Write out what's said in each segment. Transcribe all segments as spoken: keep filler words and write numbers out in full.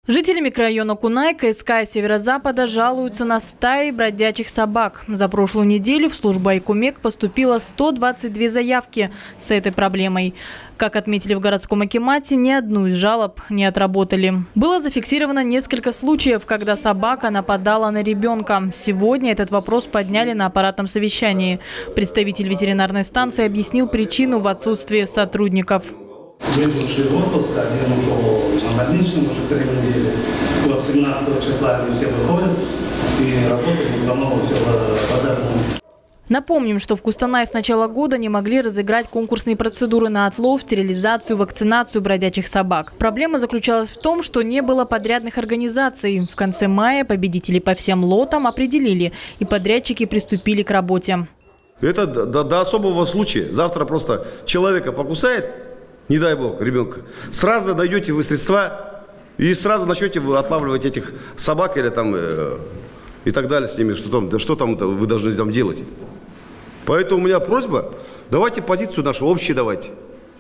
Жители микрорайона Кунай, КСК и Северо-Запада жалуются на стаи бродячих собак. За прошлую неделю в службу Айкумек поступило сто двадцать две заявки с этой проблемой. Как отметили в городском акимате, ни одну из жалоб не отработали. Было зафиксировано несколько случаев, когда собака нападала на ребенка. Сегодня этот вопрос подняли на аппаратном совещании. Представитель ветеринарной станции объяснил причину в отсутствии сотрудников. Выслушали отпуск, один ушел на больничном уже три недели. Вот семнадцатого числа они все выходят и работают, потому все по-дарному. Напомним, что в Кустанае с начала года не могли разыграть конкурсные процедуры на отлов, стерилизацию, вакцинацию бродячих собак. Проблема заключалась в том, что не было подрядных организаций. В конце мая победителей по всем лотам определили, и подрядчики приступили к работе. Это до, до особого случая. Завтра просто человека покусает, не дай бог, ребенка, сразу найдете вы средства и сразу начнете вы отлавливать этих собак или там э, и так далее с ними, что там, да что там вы должны там делать. Поэтому у меня просьба, давайте позицию нашу общую давайте.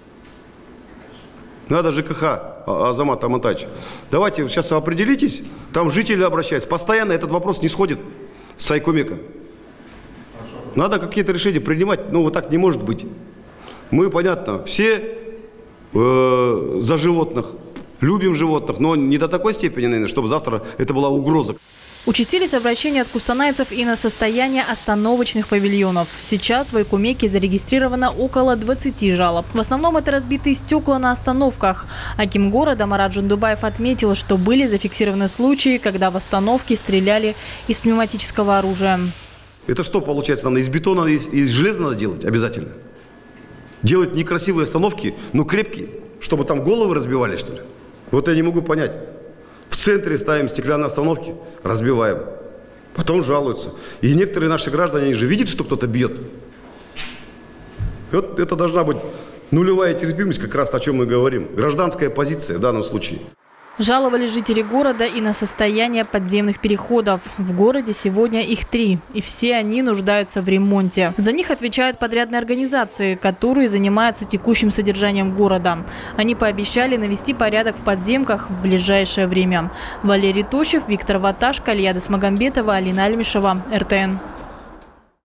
Надо ЖКХ, Азамат Амантаевич. Давайте сейчас определитесь, там жители обращаются. Постоянно этот вопрос не сходит с Айкумека. Надо какие-то решения принимать, ну вот так не может быть. Мы, понятно, все э, за животных, любим животных, но не до такой степени, наверное, чтобы завтра это была угроза. Участились обращения от кустанайцев и на состояние остановочных павильонов. Сейчас в Айкумеке зарегистрировано около двадцати жалоб. В основном это разбитые стекла на остановках. Аким города Марат Жундубаев отметил, что были зафиксированы случаи, когда в остановке стреляли из пневматического оружия. Это что получается? Надо из бетона, из, из железа надо делать обязательно? Делать некрасивые остановки, но крепкие, чтобы там головы разбивали, что ли? Вот я не могу понять. В центре ставим стеклянные остановки, разбиваем. Потом жалуются. И некоторые наши граждане, они же видят, что кто-то бьет. Вот это должна быть нулевая терпимость, как раз о чем мы говорим. Гражданская позиция в данном случае. Жаловались жители города и на состояние подземных переходов. В городе сегодня их три, и все они нуждаются в ремонте. За них отвечают подрядные организации, которые занимаются текущим содержанием города. Они пообещали навести порядок в подземках в ближайшее время. Валерий Тощев, Виктор Ваташко, Алия Досмагамбетова, Алина Альмишева, эр тэ эн.